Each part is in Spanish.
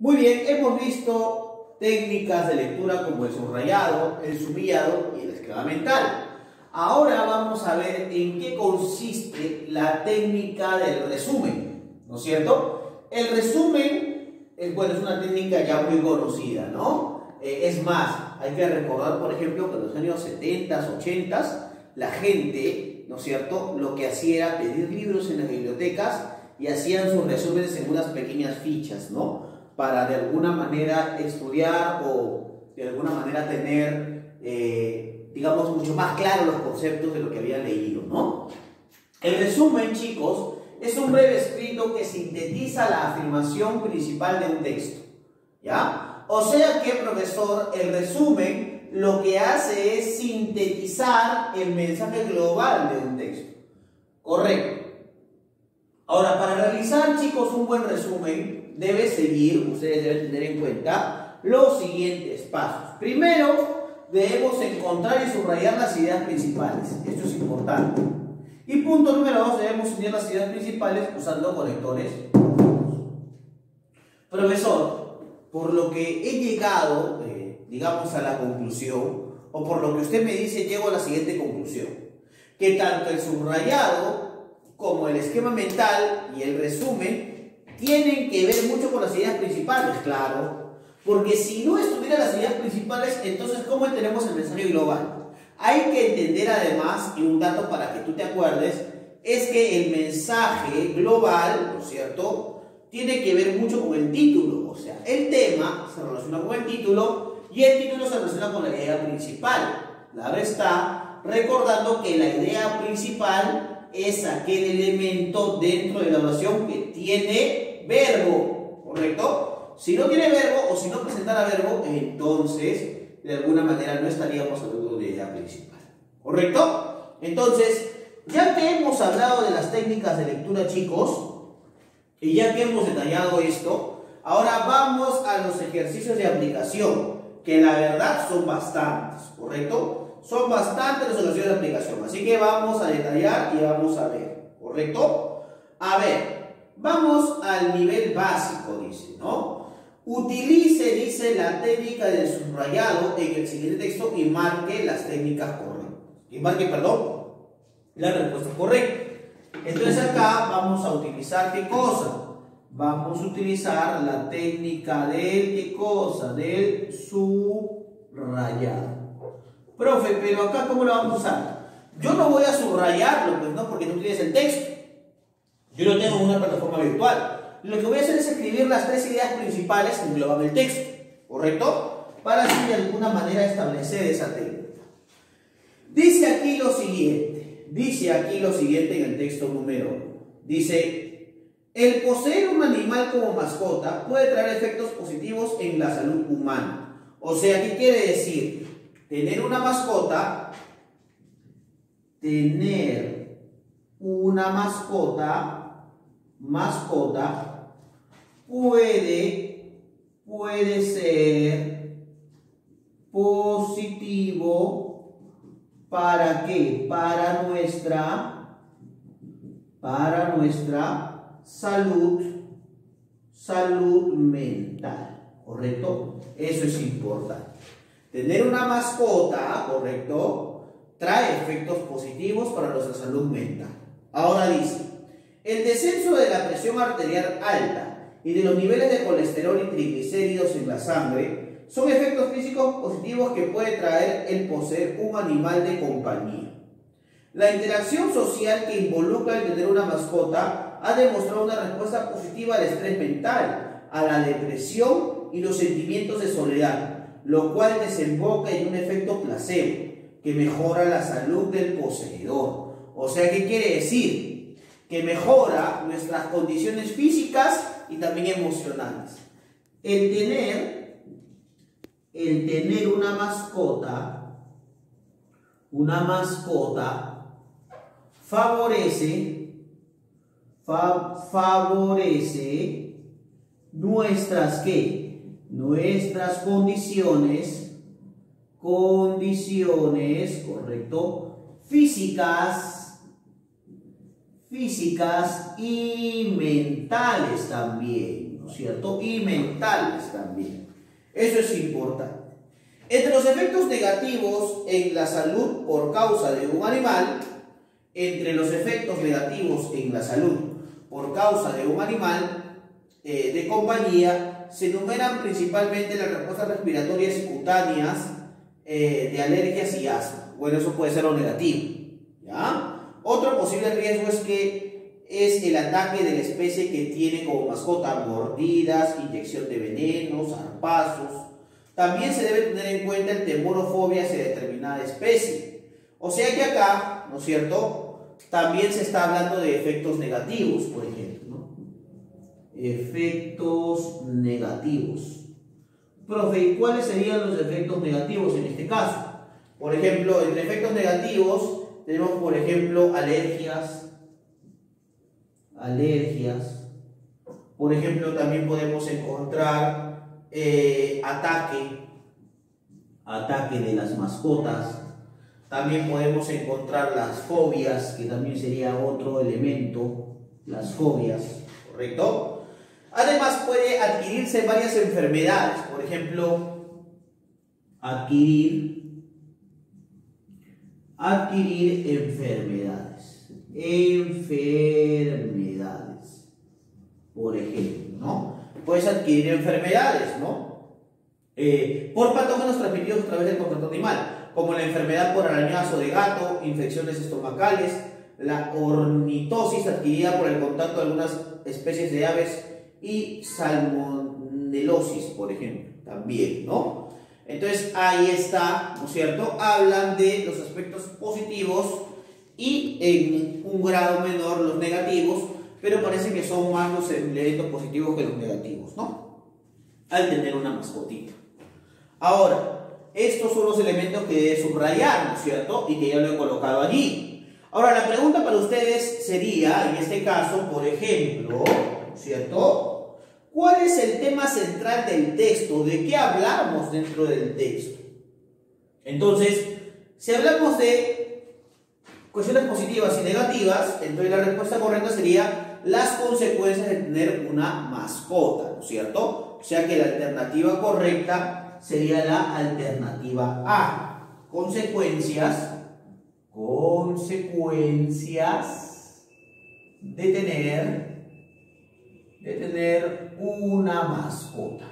Muy bien, hemos visto técnicas de lectura como el subrayado, el sumillado y el esquema mental. Ahora vamos a ver en qué consiste la técnica del resumen, ¿no es cierto? El resumen, bueno, es una técnica ya muy conocida, ¿no? Es más, hay que recordar, por ejemplo, que en los años 70, 80, la gente, ¿no es cierto?, lo que hacía era pedir libros en las bibliotecas y hacían sus resúmenes en unas pequeñas fichas, ¿no?, para de alguna manera estudiar o de alguna manera tener, digamos, mucho más claros los conceptos de lo que habían leído, ¿no? El resumen, chicos, es un breve escrito que sintetiza la afirmación principal de un texto, ¿ya? O sea que, profesor, el resumen lo que hace es sintetizar el mensaje global de un texto. Correcto. Ahora, para realizar, chicos, un buen resumen, ustedes deben tener en cuenta los siguientes pasos. Primero, debemos encontrar y subrayar las ideas principales. Esto es importante. Y punto número 2, debemos unir las ideas principales usando conectores. Profesor, por lo que he llegado, digamos, a la conclusión, o por lo que usted me dice, llego a la siguiente conclusión: que tanto el subrayado como el esquema mental y el resumen tienen que ver mucho con las ideas principales, claro, porque si no estuvieran las ideas principales, entonces ¿cómo entendemos el mensaje global? Hay que entender además, y un dato para que tú te acuerdes, es que el mensaje global, ¿no es cierto?, tiene que ver mucho con el título, o sea, el tema se relaciona con el título y el título se relaciona con la idea principal. Claro está, recordando que la idea principal es aquel elemento dentro de la oración que tiene verbo, ¿correcto? Si no tiene verbo o si no presentara verbo, entonces de alguna manera no estaríamos hablando de idea principal, ¿correcto? Entonces, ya que hemos hablado de las técnicas de lectura, chicos, y ya que hemos detallado esto, ahora vamos a los ejercicios de aplicación, que la verdad son bastantes, ¿correcto? Son bastantes los ejercicios de aplicación, así que vamos a detallar y vamos a ver, ¿correcto? A ver, vamos al nivel básico, dice, ¿no? Utilice, dice, la técnica del subrayado en el siguiente texto y marque las técnicas correctas. Y marque, perdón, la respuesta correcta. Entonces acá vamos a utilizar ¿qué cosa? Vamos a utilizar la técnica del ¿qué cosa? Del subrayado. Profe, pero acá ¿cómo lo vamos a usar? Yo no voy a subrayarlo, pues no, porque no tienes el texto. Yo no tengo una plataforma virtual. Lo que voy a hacer es escribir las tres ideas principales que engloban el texto, ¿correcto? Para así de alguna manera establecer esa técnica. Dice aquí lo siguiente en el texto número 1. Dice: el poseer un animal como mascota puede traer efectos positivos en la salud humana. O sea, ¿qué quiere decir? Tener una mascota puede ser positivo. ¿Para qué? Para nuestra salud mental, ¿correcto? Eso es importante. Tener una mascota, ¿correcto?, trae efectos positivos para nuestra salud mental. Ahora dice: el descenso de la presión arterial alta y de los niveles de colesterol y triglicéridos en la sangre son efectos físicos positivos que puede traer el poseer un animal de compañía. La interacción social que involucra el tener una mascota ha demostrado una respuesta positiva al estrés mental, a la depresión y los sentimientos de soledad, lo cual desemboca en un efecto placebo que mejora la salud del poseedor. O sea, ¿qué quiere decir? Que mejora nuestras condiciones físicas y también emocionales. El tener una mascota favorece nuestras ¿qué? Nuestras condiciones, ¿correcto?, físicas y mentales también, ¿no ¿no es cierto? Y mentales también. Eso es importante. Entre los efectos negativos en la salud por causa de un animal, de compañía, se enumeran principalmente las respuestas respiratorias y cutáneas de alergias y asma. Bueno, eso puede ser lo negativo, ¿ya? Otro posible riesgo es el ataque de la especie que tiene como mascota: mordidas, inyección de venenos, zarpazos. También se debe tener en cuenta el temor o fobia hacia determinada especie. O sea que acá, ¿no es cierto?, también se está hablando de efectos negativos, por ejemplo, ¿no? Efectos negativos. Profe, ¿y cuáles serían los efectos negativos en este caso? Por ejemplo, entre efectos negativos tenemos, por ejemplo, alergias. Por ejemplo, también podemos encontrar ataque de las mascotas. También podemos encontrar las fobias, que también sería otro elemento, las fobias, ¿correcto? Además puede adquirirse varias enfermedades, por ejemplo, adquirir enfermedades, por ejemplo, ¿no? Puedes adquirir enfermedades, ¿no? Por patógenos transmitidos a través del contacto animal, como la enfermedad por arañazo de gato, infecciones estomacales, la ornitosis adquirida por el contacto de algunas especies de aves y salmonelosis, por ejemplo, también, ¿no? Entonces ahí está, ¿no es cierto? Hablan de los aspectos positivos y en un grado menor los negativos, pero parece que son más los elementos positivos que los negativos, ¿no? Al tener una mascotita. Ahora, estos son los elementos que debe subrayar, ¿no es cierto? Y que ya lo he colocado allí. Ahora, la pregunta para ustedes sería, en este caso, por ejemplo, ¿cierto?, ¿cuál es el tema central del texto? ¿De qué hablamos dentro del texto? Entonces, si hablamos de cuestiones positivas y negativas, entonces la respuesta correcta sería las consecuencias de tener una mascota, ¿no es cierto? O sea que la alternativa correcta sería la alternativa A. Consecuencias de tener una mascota.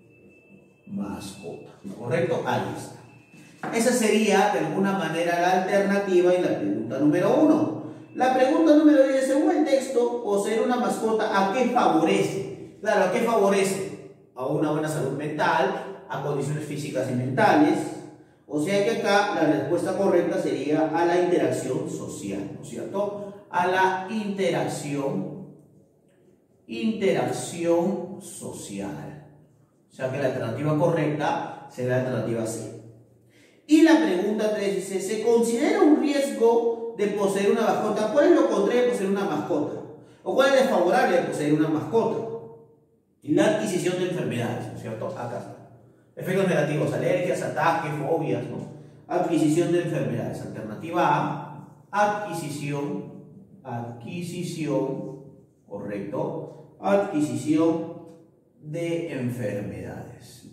¿Correcto? Ahí está. Esa sería de alguna manera la alternativa en la pregunta número 1. La pregunta número 10, según el texto, poseer una mascota, ¿a qué favorece? Claro, ¿a qué favorece? A una buena salud mental, a condiciones físicas y mentales. O sea que acá la respuesta correcta sería a la interacción social, ¿no es cierto? A la interacción social. O sea que la alternativa correcta será la alternativa C. Y la pregunta 3 dice, ¿se considera un riesgo de poseer una mascota? ¿Cuál es lo contrario de poseer una mascota? ¿O cuál es desfavorable de poseer una mascota? La adquisición de enfermedades, ¿no es cierto? Acá está. Efectos negativos, alergias, ataques, fobias, ¿no? Adquisición de enfermedades. Alternativa A, adquisición, correcto. Adquisición de enfermedades.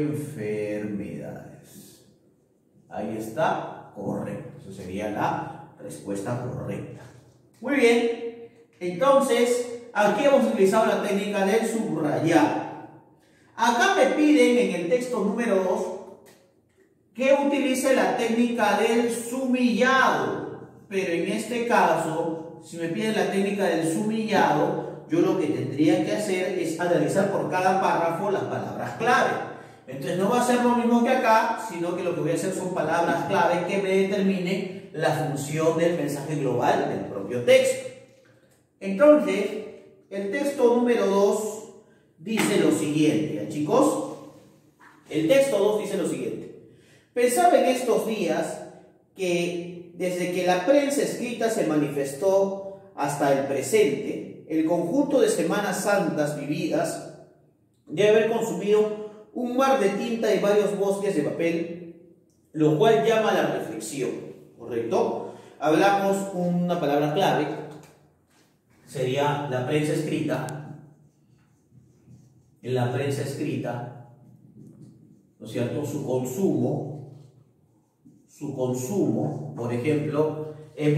Ahí está, correcto. Esa sería la respuesta correcta. Muy bien. Entonces, aquí hemos utilizado la técnica del subrayado. Acá me piden en el texto número 2 que utilice la técnica del sumillado. Pero en este caso, si me piden la técnica del sumillado, yo lo que tendría que hacer es analizar por cada párrafo las palabras clave. Entonces no va a ser lo mismo que acá, sino que lo que voy a hacer son palabras clave que me determinen la función del mensaje global del propio texto. Entonces, el texto número 2 dice lo siguiente, ¿ya, chicos? El texto 2 dice lo siguiente. Pensaba en estos días que desde que la prensa escrita se manifestó hasta el presente, el conjunto de Semanas Santas vividas debe haber consumido un mar de tinta y varios bosques de papel, lo cual llama a la reflexión, ¿correcto? Hablamos una palabra clave, sería la prensa escrita. en la prensa escrita, ¿no es cierto?, su consumo, por ejemplo,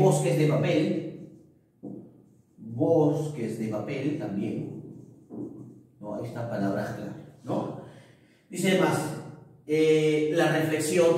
bosques de papel también, ¿no? Esta palabra es clave, ¿no? Dice más, la reflexión,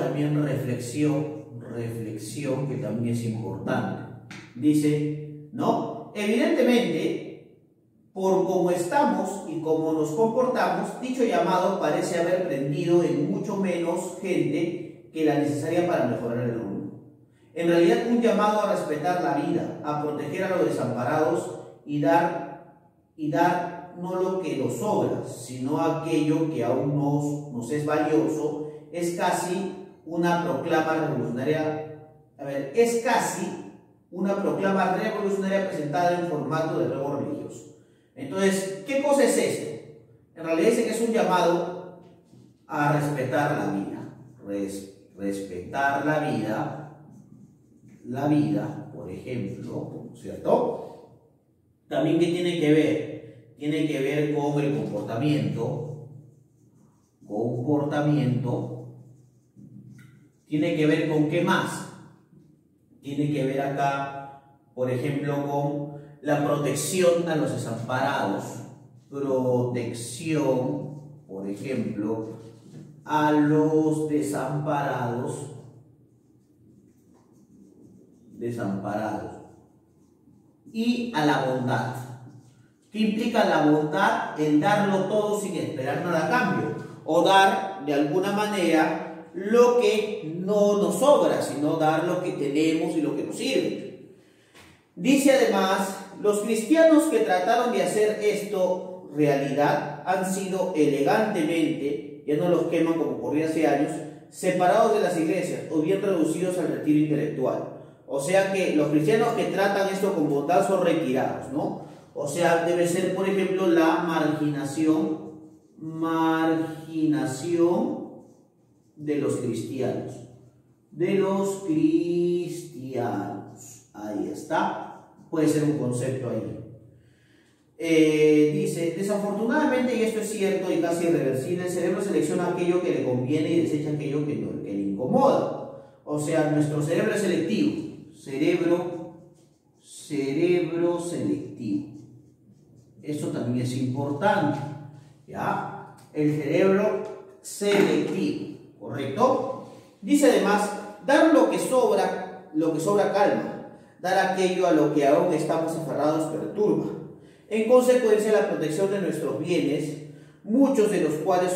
que también es importante. Dice, ¿no? Evidentemente, por cómo estamos y cómo nos comportamos, dicho llamado parece haber prendido en mucho menos gente que la necesaria para mejorar el mundo. En realidad, un llamado a respetar la vida, a proteger a los desamparados y dar no lo que nos sobra, sino aquello que aún nos es valioso, es casi una proclama revolucionaria. Es casi una proclama revolucionaria presentada en formato de nuevo religioso. Entonces, ¿qué cosa es esto? En realidad dice que es un llamado a respetar la vida. Respetar la vida, por ejemplo, ¿cierto? También, ¿qué tiene que ver? Tiene que ver con el comportamiento, tiene que ver con qué más, tiene que ver acá, por ejemplo, con la protección a los desamparados, por ejemplo, a los desamparados, y a la bondad. ¿Qué implica la bondad? En darlo todo sin esperar nada a cambio, o dar de alguna manera lo que no nos sobra, sino dar lo que tenemos y lo que nos sirve. Dice además, los cristianos que trataron de hacer esto realidad han sido elegantemente, ya no los queman como ocurría hace años, separados de las iglesias o bien reducidos al retiro intelectual. O sea que los cristianos que tratan esto con bondad son retirados, ¿no? O sea, debe ser, por ejemplo, la marginación de los cristianos. Ahí está. Puede ser un concepto ahí. Dice, desafortunadamente, y esto es cierto y casi irreversible, el cerebro selecciona aquello que le conviene y desecha aquello que le incomoda. O sea, nuestro cerebro es selectivo. Cerebro selectivo. Eso también es importante, ¿ya? El cerebro selectivo, ¿correcto? Dice además, dar lo que sobra calma, dar aquello a lo que aún estamos aferrados perturba. En consecuencia, la protección de nuestros bienes, muchos de los cuales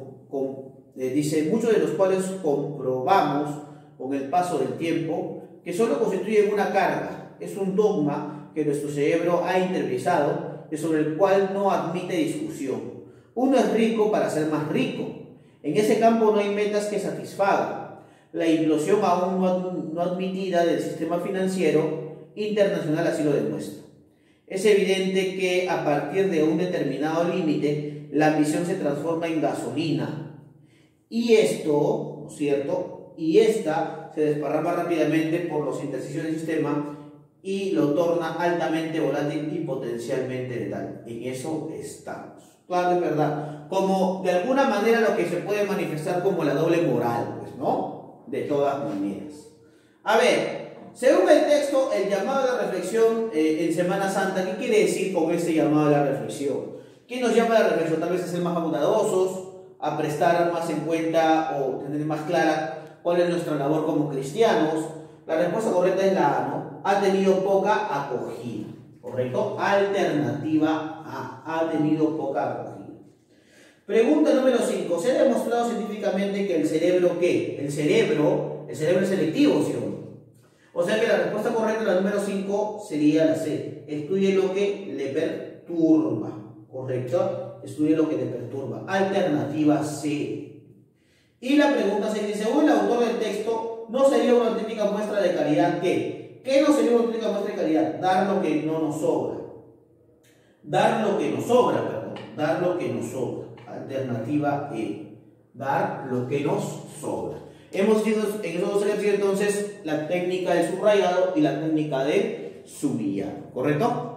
comprobamos con el paso del tiempo que solo constituyen una carga, es un dogma que nuestro cerebro ha interiorizado, sobre el cual no admite discusión. Uno es rico para ser más rico. En ese campo no hay metas que satisfagan. La implosión aún no admitida del sistema financiero internacional así lo demuestra. Es evidente que a partir de un determinado límite, la ambición se transforma en gasolina. Y esto, ¿no es cierto? Y esta se desparrama rápidamente por los intersticios del sistema y lo torna altamente volátil y potencialmente letal. En eso estamos. Claro, es verdad. Como de alguna manera lo que se puede manifestar como la doble moral, pues, ¿no? De todas maneras. A ver, según el texto, el llamado a la reflexión en Semana Santa, ¿qué quiere decir con este llamado a la reflexión? ¿Qué nos llama a la reflexión? Tal vez a ser más bondadosos, a prestar más en cuenta o tener más clara cuál es nuestra labor como cristianos. La respuesta correcta es la A, ¿no? Ha tenido poca acogida, ¿correcto? Alternativa A, ha tenido poca acogida. Pregunta número 5. ¿Se ha demostrado científicamente que el cerebro qué? El cerebro es selectivo, ¿sí o no? O sea que la respuesta correcta, la número 5, sería la C. Estudie lo que le perturba, ¿correcto? Estudie lo que le perturba. Alternativa C. Y la pregunta 6 dice, según el autor del texto, ¿no sería una auténtica muestra de caridad qué? ¿Qué no sería una auténtica muestra de caridad? Dar lo que no nos sobra. Dar lo que nos sobra. Alternativa E. Dar lo que nos sobra. Hemos visto en esos dos ejercicios entonces la técnica del subrayado y la técnica de subillado, ¿correcto?